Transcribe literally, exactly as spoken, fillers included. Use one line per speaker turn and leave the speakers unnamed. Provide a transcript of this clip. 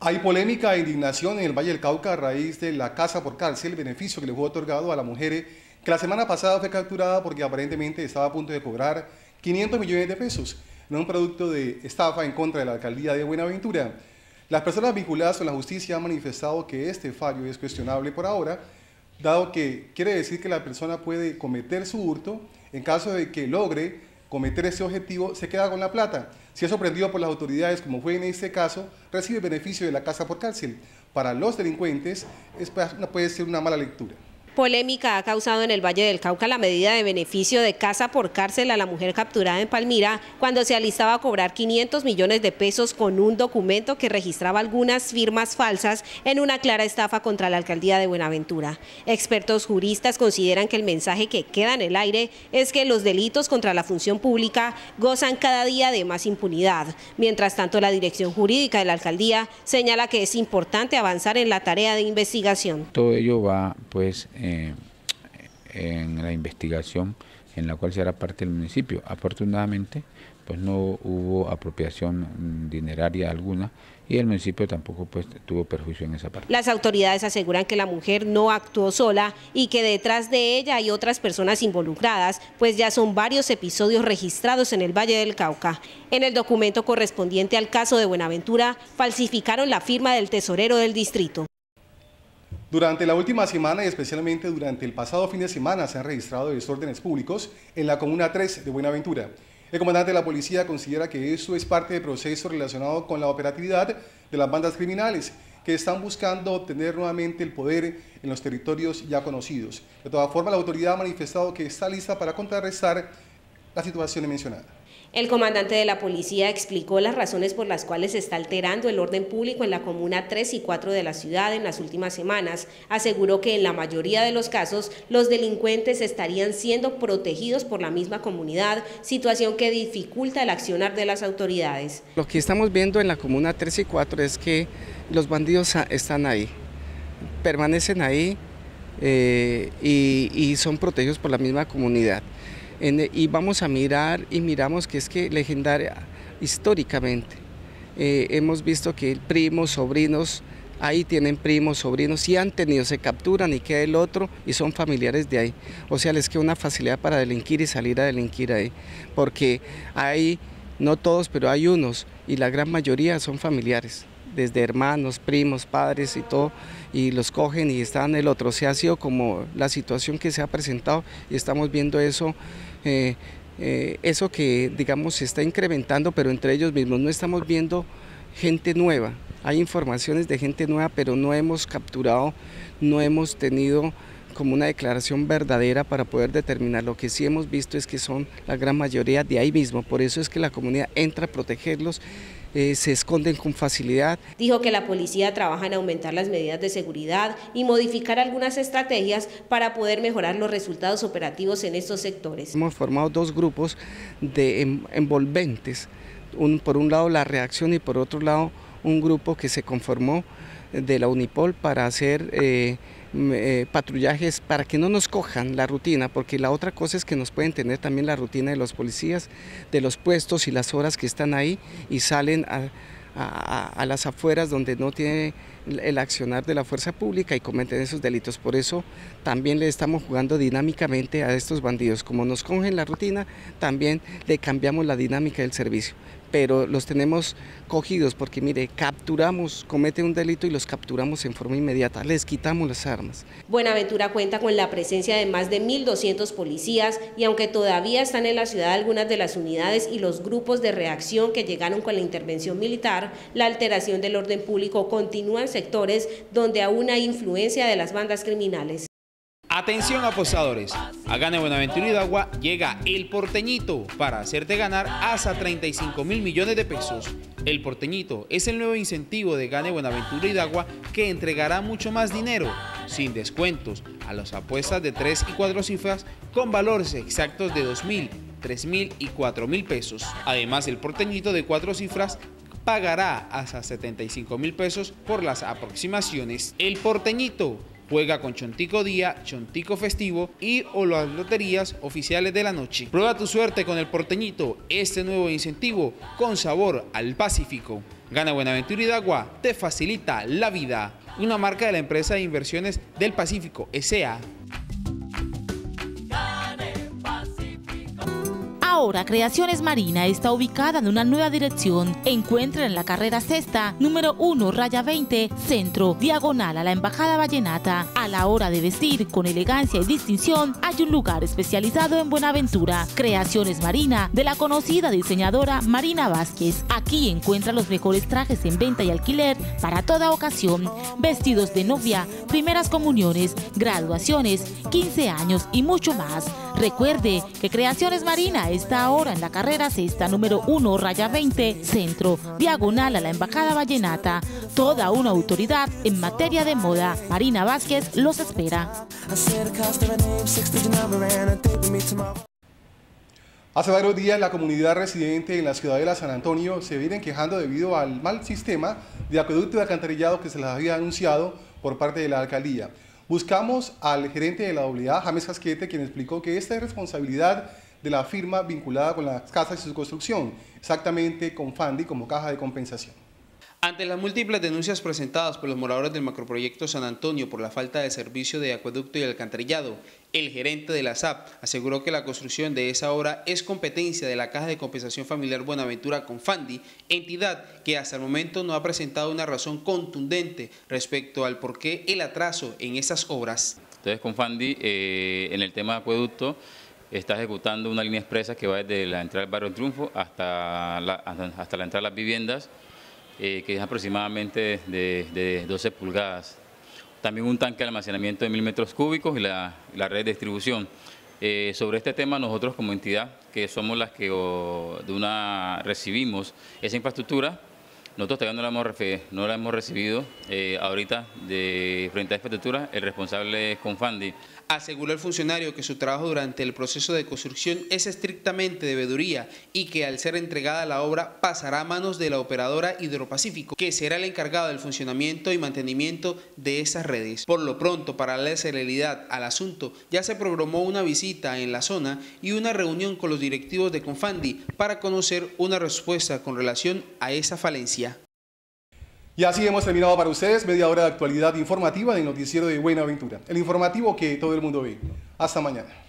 Hay polémica e indignación en el Valle del Cauca a raíz de la casa por cárcel, el beneficio que le fue otorgado a la mujer que la semana pasada fue capturada porque aparentemente estaba a punto de cobrar quinientos millones de pesos en un producto de estafa en contra de la alcaldía de Buenaventura. Las personas vinculadas con la justicia han manifestado que este fallo es cuestionable por ahora, dado que quiere decir que la persona puede cometer su hurto, en caso de que logre cometer ese objetivo, se queda con la plata. Si es sorprendido por las autoridades, como fue en este caso, recibe beneficio de la casa por cárcel. Para los delincuentes, es, puede ser una mala lectura.
Polémica ha causado en el Valle del Cauca la medida de beneficio de casa por cárcel a la mujer capturada en Palmira cuando se alistaba a cobrar quinientos millones de pesos con un documento que registraba algunas firmas falsas en una clara estafa contra la alcaldía de Buenaventura. Expertos juristas consideran que el mensaje que queda en el aire es que los delitos contra la función pública gozan cada día de más impunidad. Mientras tanto, la dirección jurídica de la alcaldía señala que es importante avanzar en la tarea de investigación.
Todo ello va, pues, Eh, en la investigación en la cual será parte del municipio. Afortunadamente, pues no hubo apropiación dineraria alguna y el municipio tampoco pues tuvo perjuicio en esa parte.
Las autoridades aseguran que la mujer no actuó sola y que detrás de ella hay otras personas involucradas, pues ya son varios episodios registrados en el Valle del Cauca. En el documento correspondiente al caso de Buenaventura, falsificaron la firma del tesorero del distrito.
Durante la última semana y especialmente durante el pasado fin de semana se han registrado desórdenes públicos en la Comuna tres de Buenaventura. El comandante de la policía considera que eso es parte del proceso relacionado con la operatividad de las bandas criminales que están buscando obtener nuevamente el poder en los territorios ya conocidos. De todas formas, la autoridad ha manifestado que está lista para contrarrestar la situación mencionada.
El comandante de la policía explicó las razones por las cuales se está alterando el orden público en la Comuna tres y cuatro de la ciudad en las últimas semanas. Aseguró que en la mayoría de los casos los delincuentes estarían siendo protegidos por la misma comunidad, situación que dificulta el accionar de las autoridades.
Lo que estamos viendo en la Comuna tres y cuatro es que los bandidos están ahí, permanecen ahí eh, y, y son protegidos por la misma comunidad. En, y vamos a mirar y miramos que es que legendaria históricamente eh, hemos visto que primos, sobrinos, ahí tienen primos, sobrinos y han tenido, se capturan y queda el otro y son familiares de ahí, o sea les queda una facilidad para delinquir y salir a delinquir ahí, porque hay, no todos, pero hay unos y la gran mayoría son familiares, desde hermanos, primos, padres y todo, y los cogen y están en el otro. O sea, ha sido como la situación que se ha presentado y estamos viendo eso, eh, eh, eso que digamos se está incrementando, pero entre ellos mismos no estamos viendo gente nueva. Hay informaciones de gente nueva, pero no hemos capturado, no hemos tenido como una declaración verdadera para poder determinar. Lo que sí hemos visto es que son la gran mayoría de ahí mismo, por eso es que la comunidad entra a protegerlos, eh, se esconden con facilidad.
Dijo que la policía trabaja en aumentar las medidas de seguridad y modificar algunas estrategias para poder mejorar los resultados operativos en estos sectores.
Hemos formado dos grupos de envolventes, un, por un lado la reacción y por otro lado un grupo que se conformó de la Unipol para hacer eh, eh, patrullajes para que no nos cojan la rutina, porque la otra cosa es que nos pueden tener también la rutina de los policías, de los puestos y las horas que están ahí y salen a, a, a las afueras donde no tiene el accionar de la fuerza pública y cometen esos delitos. Por eso también le estamos jugando dinámicamente a estos bandidos. Como nos cogen la rutina, también le cambiamos la dinámica del servicio. Pero los tenemos cogidos porque, mire, capturamos, cometen un delito y los capturamos en forma inmediata, les quitamos las armas.
Buenaventura cuenta con la presencia de más de mil doscientos policías y aunque todavía están en la ciudad algunas de las unidades y los grupos de reacción que llegaron con la intervención militar, la alteración del orden público continúa en sectores donde aún hay influencia de las bandas criminales.
Atención apostadores, a Gane Buenaventura y Idagua llega El Porteñito para hacerte ganar hasta treinta y cinco mil millones de pesos. El Porteñito es el nuevo incentivo de Gane Buenaventura y Idagua que entregará mucho más dinero, sin descuentos, a las apuestas de tres y cuatro cifras con valores exactos de dos mil, tres mil y cuatro mil pesos. Además, el Porteñito de cuatro cifras pagará hasta setenta y cinco mil pesos por las aproximaciones. El Porteñito Juega con Chontico Día, Chontico Festivo y o las loterías oficiales de la noche. Prueba tu suerte con el Porteñito, este nuevo incentivo con sabor al Pacífico. Gana Buenaventura Idagua, te facilita la vida. Una marca de la empresa de inversiones del Pacífico, S A
Ahora Creaciones Marina está ubicada en una nueva dirección. Encuentra en la carrera sexta, número uno, raya veinte, centro, diagonal a la Embajada Vallenata. A la hora de vestir con elegancia y distinción, hay un lugar especializado en Buenaventura. Creaciones Marina, de la conocida diseñadora Marina Vázquez. Aquí encuentra los mejores trajes en venta y alquiler para toda ocasión. Vestidos de novia, primeras comuniones, graduaciones, quince años y mucho más. Recuerde que Creaciones Marina está ahora en la carrera sexta, número uno, raya veinte, centro, diagonal a la Embajada Vallenata. Toda una autoridad en materia de moda. Marina Vázquez los espera.
Hace varios días la comunidad residente en la ciudadela San Antonio se vienen quejando debido al mal sistema de acueducto y alcantarillado que se les había anunciado por parte de la alcaldía. Buscamos al gerente de la doble A, James Casquete, quien explicó que esta es responsabilidad de la firma vinculada con las casas y su construcción, exactamente con Fandi como caja de compensación.
Ante las múltiples denuncias presentadas por los moradores del macroproyecto San Antonio por la falta de servicio de acueducto y alcantarillado, el gerente de la S A P aseguró que la construcción de esa obra es competencia de la Caja de Compensación Familiar Buenaventura con Fandi, entidad que hasta el momento no ha presentado una razón contundente respecto al por qué el atraso en esas obras.
Entonces, con Fandi, eh, en el tema de acueducto, está ejecutando una línea expresa que va desde la entrada del barrio Triunfo hasta la, hasta la entrada de las viviendas, eh, que es aproximadamente de, de doce pulgadas. También un tanque de almacenamiento de mil metros cúbicos y la, la red de distribución. Eh, sobre este tema, nosotros como entidad, que somos las que o, de una recibimos esa infraestructura, nosotros todavía no la hemos, no la hemos recibido. Eh, ahorita, de frente a esta infraestructura, el responsable es Confandi.
Aseguró el funcionario que su trabajo durante el proceso de construcción es estrictamente de veeduría y que al ser entregada la obra pasará a manos de la operadora Hidropacífico, que será el encargado del funcionamiento y mantenimiento de esas redes. Por lo pronto, para darle celeridad al asunto, ya se programó una visita en la zona y una reunión con los directivos de Confandi para conocer una respuesta con relación a esa falencia.
Y así hemos terminado para ustedes media hora de actualidad informativa del noticiero de Buenaventura, el informativo que todo el mundo ve. Hasta mañana.